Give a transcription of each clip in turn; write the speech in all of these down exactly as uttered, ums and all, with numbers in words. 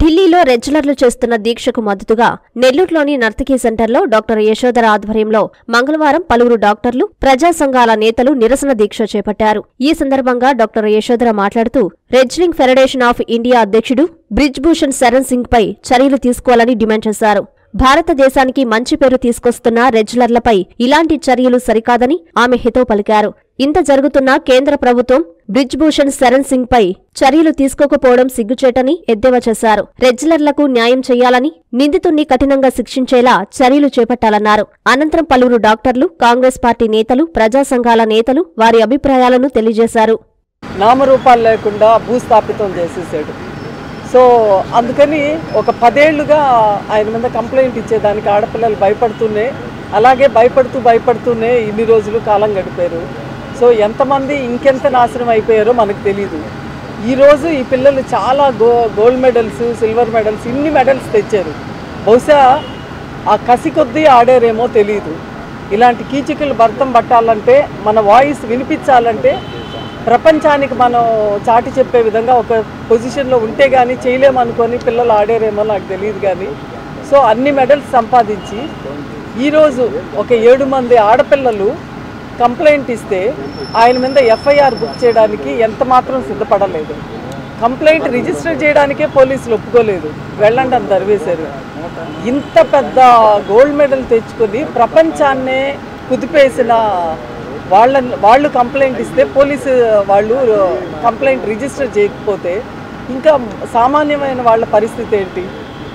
ఢిల్లీలో రెగ్యులర్లు చేస్తున్న దీక్షకు మద్దతుగా నెల్లూరులోని నర్తకీ సెంటర్లో డాక్టర్ యశోధర ఆధ్వర్యంలో మంగళవారం పలువురు డాక్టర్లు, ప్రజా సంఘాల నేతలు నిరసన దీక్ష చేపట్టారు. ఈ సందర్భంగా డాక్టర్ యశోధర మాట్లాడుతూ రెజ్లింగ్ ఫెడరేషన్ ఆఫ్ ఇండియా అధ్యక్షుడు బ్రిజ్ భూషణ్ శరణ్ సింగ్ పై చర్యలు తీసుకోవాలని డిమాండ్ చేశారు. భారతదేశానికి మంచి పేరు తీసుకొస్తున్న రెజ్లర్లపై ఇలాంటి చర్యలు సరికాదని ఆమె హితవు పలికారు. ఇంత జరుగుతున్నా కేంద్ర ప్రభుత్వం బ్రిజ్ భూషణ్ శరణ్ సింగ్ పై చర్యలు తీసుకోకపోవడం సిగ్గుచేటని ఎద్దేవా చేశారు. రెజ్లర్లకు న్యాయం చేయాలని, నిందితుణ్ణి కఠినంగా శిక్షించేలా చర్యలు చేపట్టాలన్నారు. అనంతరం పలువురు డాక్టర్లు, కాంగ్రెస్ పార్టీ నేతలు, ప్రజా సంఘాల నేతలు వారి అభిప్రాయాలను తెలియజేశారు. నామరూపాలు లేకుండా భూస్థాపితం చేసేసాడు. సో అందుకని ఒక పదేళ్లుగా ఆయన మీద కంప్లైంట్ ఇచ్చేదానికి ఆడపిల్లలు భయపడుతూనే, అలాగే భయపడుతూ భయపడుతూనే ఇన్ని రోజులు కాలం గడిపారు. సో ఎంతమంది ఇంకెంత నాశనం అయిపోయారో మనకు తెలీదు. ఈరోజు ఈ పిల్లలు చాలా గో గోల్డ్ మెడల్స్, సిల్వర్ మెడల్స్, ఇన్ని మెడల్స్ తెచ్చారు. బహుశా ఆ కసి కొద్దీ ఆడారేమో తెలీదు. ఇలాంటి కీచకులు భర్తం పట్టాలంటే, మన వాయిస్ వినిపించాలంటే, ప్రపంచానికి మనం చాటి చెప్పే విధంగా ఒక పొజిషన్లో ఉంటే కానీ చేయలేమనుకొని పిల్లలు ఆడారేమో నాకు తెలియదు. కానీ సో అన్ని మెడల్స్ సంపాదించి ఈరోజు ఒక ఏడు మంది ఆడపిల్లలు కంప్లైంట్ ఇస్తే ఆయన మీద ఎఫ్ఐఆర్ బుక్ చేయడానికి ఎంత మాత్రం సిద్ధపడలేదు. కంప్లైంట్ రిజిస్టర్ చేయడానికే పోలీసులు ఒప్పుకోలేదు. వెళ్ళండి అని తరివేశారు. ఇంత పెద్ద గోల్డ్ మెడల్ తెచ్చుకొని ప్రపంచాన్నే కుదిపేసిన వాళ్ళ వాళ్ళు కంప్లైంట్ ఇస్తే పోలీసు వాళ్ళు కంప్లైంట్ రిజిస్టర్ చేయకపోతే ఇంకా సామాన్యమైన వాళ్ళ పరిస్థితి ఏంటి?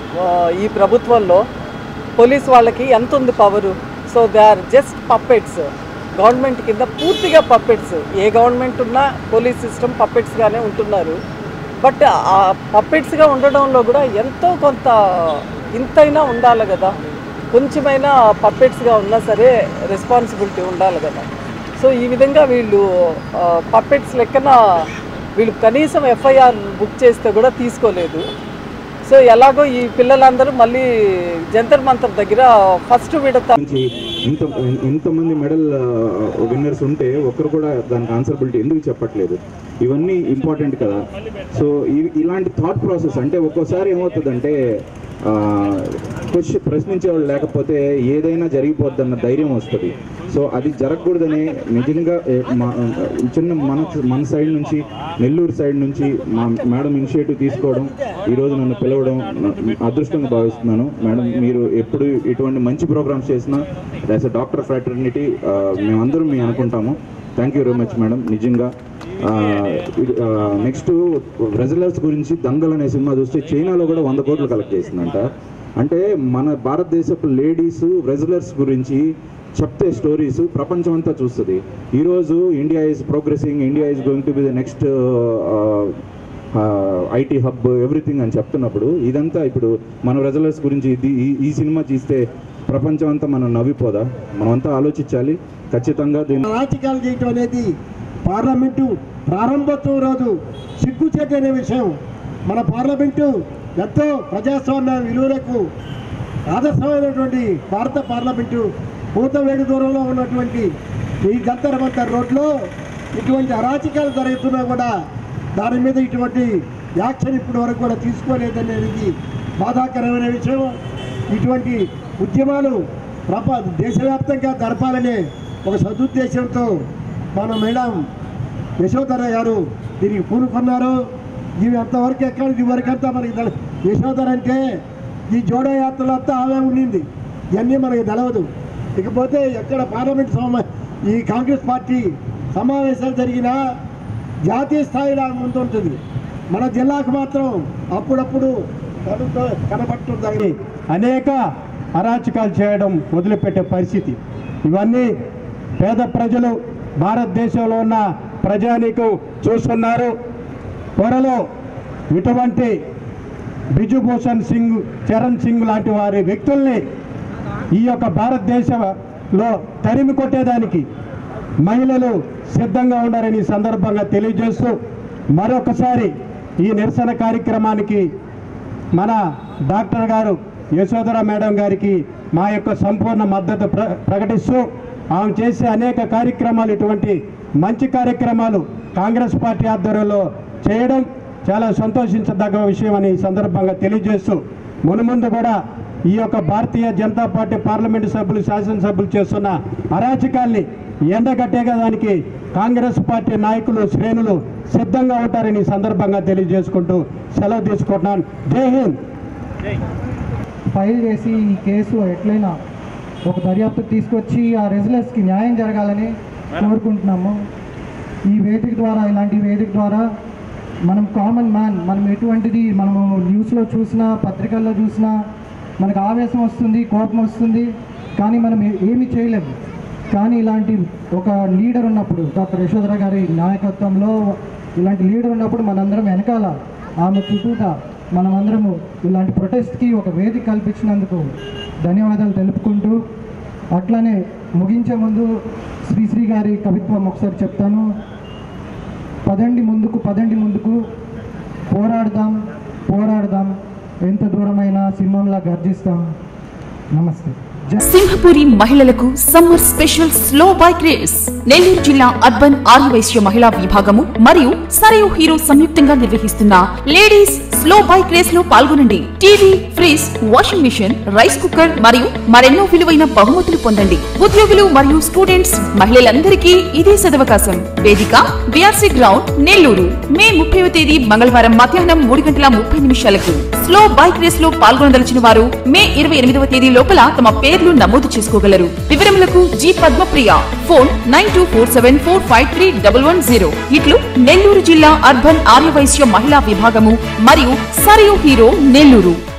ఈ ప్రభుత్వంలో పోలీసు వాళ్ళకి ఎంత ఉంది power? So they are just puppets. Government కింద పూర్తిగా పప్పెట్స్. ఏ గవర్నమెంట్ ఉన్నా పోలీస్ సిస్టమ్ పప్పెట్స్గానే ఉంటున్నారు. బట్ ఆ పప్పెట్స్గా ఉండడంలో కూడా ఎంతో కొంత ఇంతైనా ఉండాలి కదా. కొంచెమైనా పప్పెట్స్గా ఉన్నా సరే రెస్పాన్సిబిలిటీ ఉండాలి కదా. సో ఈ విధంగా వీళ్ళు పప్పెట్స్ లెక్కన వీళ్ళు కనీసం ఎఫ్ఐఆర్ బుక్ చేస్తే కూడా తీసుకోలేదు. సో ఎలాగో ఈ పిల్లలందరూ మళ్ళీ జంతర్ మంతర్ దగ్గర ఫస్ట్ విడత ఇంత ఇంతమంది మెడల్ విన్నర్స్ ఉంటే ఒక్కరు కూడా దానికి ఆన్సరబిలిటీ ఎందుకు చెప్పట్లేదు? ఇవన్నీ ఇంపార్టెంట్ కదా. సో ఇలాంటి థాట్ ప్రాసెస్ అంటే ఒక్కోసారి ఏమవుతుందంటే క్వశ్చన్ ప్రశ్నించేవాళ్ళు లేకపోతే ఏదైనా జరిగిపోద్దన్న ధైర్యం వస్తుంది. సో అది జరగకూడదని నిజంగా చిన్న మన మన సైడ్ నుంచి, నెల్లూరు సైడ్ నుంచి మా మేడం ఇనిషియేటివ్ తీసుకోవడం, ఈరోజు నన్ను పిలవడం అదృష్టంగా భావిస్తున్నాను. మేడం, మీరు ఎప్పుడు ఇటువంటి మంచి ప్రోగ్రామ్స్ చేసినా యాజ్ అ డాక్టర్ ఫ్రాటర్నిటీ మేమందరం మేము అనుకుంటాము. Thank you very much madam. నిజంగా నెక్స్ట్ రెజ్లర్స్ గురించి దంగల్ అనే సినిమా చూస్తే చైనాలో కూడా వంద కోట్లు కలెక్ట్ చేసిందంట. అంటే మన భారతదేశపు లేడీస్ రెజ్లర్స్ గురించి చెప్తే స్టోరీస్ ప్రపంచం అంతా చూస్తుంది. ఈరోజు India is progressing, India is going to be the next IT hub, everything అని చెప్తున్నప్పుడు ఇదంతా ఇప్పుడు మన రెజ్లర్స్ గురించి ఇది ఈ సినిమా తీస్తే ప్రపంచం అంతా మనం నవ్విపోదా? మనమంతా ఆలోచించాలి ఖచ్చితంగా. దీన్ని రాజకీయాలు చేయటం అనేది పార్లమెంటు ప్రారంభోత్సవం రోజు సిగ్గుచేటనే విషయం. మన పార్లమెంటు ఎంతో ప్రజాస్వామ్య విలువలకు ఆదర్శమైనటువంటి భారత పార్లమెంటు పూతవేడి దూరంలో ఉన్నటువంటి ఈ జంతర్ మంతర్ రోడ్లో ఇటువంటి అరాచకాలు జరుగుతున్నా కూడా దాని మీద ఇటువంటి యాక్షన్ ఇప్పటి వరకు కూడా తీసుకోలేదనేది బాధాకరమైన విషయం. ఇటువంటి ఉద్యమాలు ప్రప దేశవ్యాప్తంగా జరపాలనే ఒక సదుద్దేశంతో మన మేడం యశోధర గారు దీనికి పూనుకున్నారు. ఇవి అంతవరకు ఎక్కడ ఇదివరకు అంతా మనకి యశోధర అంటే ఈ జోడో యాత్రలు అంతా ఆమె ఉండింది. ఇవన్నీ మనకి తెలవదు. ఇకపోతే ఎక్కడ పార్లమెంట్ సమా ఈ కాంగ్రెస్ పార్టీ సమావేశాలు జరిగినా జాతీయ స్థాయిలో ముందుంటుంది. మన జిల్లాకు మాత్రం అప్పుడప్పుడు కనబడుతుంది. అనేక అరాచకాలు చేయడం వదిలిపెట్టే పరిస్థితి. ఇవన్నీ పేద ప్రజలు, భారతదేశంలో ఉన్న ప్రజానీకం చూస్తున్నారు. త్వరలో ఇటువంటి బ్రిజ్ భూషణ్ సింగ్, చరణ్ సింగ్ లాంటి వారి వ్యక్తుల్ని ఈ యొక్క భారతదేశంలో తరిమి కొట్టేదానికి మహిళలు సిద్ధంగా ఉండాలని సందర్భంగా తెలియజేస్తూ మరొకసారి ఈ నిరసన కార్యక్రమానికి మన డాక్టర్ గారు యశోధర మేడం గారికి మా యొక్క సంపూర్ణ మద్దతు ప్ర ప్రకటిస్తూ ఆమె చేసే అనేక కార్యక్రమాలు, ఇటువంటి మంచి కార్యక్రమాలు కాంగ్రెస్ పార్టీ ఆధ్వర్యంలో చేయడం చాలా సంతోషించదగ్గ విషయం అని ఈ సందర్భంగా తెలియజేస్తూ మునుముందు కూడా ఈ యొక్క భారతీయ జనతా పార్టీ పార్లమెంటు సభ్యులు శాసనసభ్యులు చేస్తున్న అరాచకాల్ని ఎండగట్టేదానికి కాంగ్రెస్ పార్టీ నాయకులు శ్రేణులు సిద్ధంగా ఉంటారని ఈ సందర్భంగా తెలియజేసుకుంటూ సెలవు తీసుకుంటున్నాను. జై హింద్. ఫైల్ చేసి ఈ కేసు ఎట్లయినా ఒక దర్యాప్తు తీసుకొచ్చి ఆ రెజ్యులర్స్కి న్యాయం జరగాలని కోరుకుంటున్నాము. ఈ వేదిక ద్వారా ఇలాంటి వేదిక ద్వారా మనం కామన్ మ్యాన్ మనం ఎటువంటిది మనము న్యూస్లో చూసినా పత్రికల్లో చూసినా మనకు ఆవేశం వస్తుంది, కోపం వస్తుంది, కానీ మనం ఏమీ చేయలేము. కానీ ఇలాంటి ఒక లీడర్ ఉన్నప్పుడు డాక్టర్ యశోధర గారి నాయకత్వంలో ఇలాంటి లీడర్ ఉన్నప్పుడు మనందరం వెనకాల ఆమె చుట్టూతా మనమందరము ఇలాంటి ప్రొటెస్ట్కి ఒక వేదిక కల్పించినందుకు ధన్యవాదాలు తెలుపుకుంటూ, అట్లనే ముగించే ముందు శ్రీశ్రీ గారి కవిత్వం ఒకసారి చెప్తాను. పదండి ముందుకు పదండి ముందుకు పోరాడదాం పోరాడదాం ఎంత దూరమైనా సింహంలా గర్జిస్తాం. నమస్తే. సింహపురి మహిళలకు summer special slow bike race Nellore జిల్లా అర్బన్ ఆర్యవైశ్య మహిళా విభాగము మరియు సరయు హీరో సంయుక్తంగా నిర్వహిస్తున్న లేడీస్ స్లో బైక్ రేస్ లో పాల్గొనండి. TV, fridge, washing machine, rice cooker మరియు మరెన్నో విలువైన బహుమతులు పొందండి. ఉద్యోగులు మరియు స్టూడెంట్స్ మహిళలందరికీ ఇదే సదవకాశం. వేదిక బిఆర్సీ గ్రౌండ్ నెల్లూరు. మే ముప్పైవ తేదీ మంగళవారం మధ్యాహ్నం మూడు గంటల ముప్పై నిమిషాలకు. స్లో బైక్ రేస్ లో పాల్గొనదలిచిన వారు మే ఇరవై ఎనిమిదవ తేదీ లోపల తమ పేర్లు నమోదు చేసుకోగలరు. వివరములకు G Padmapriya, phone nine two four seven four five three double one zero. ఇట్లు నెల్లూరు జిల్లా అర్బన్ ఆర్యవైశ్య మహిళా విభాగము మరియు సరయు హీరో నెల్లూరు.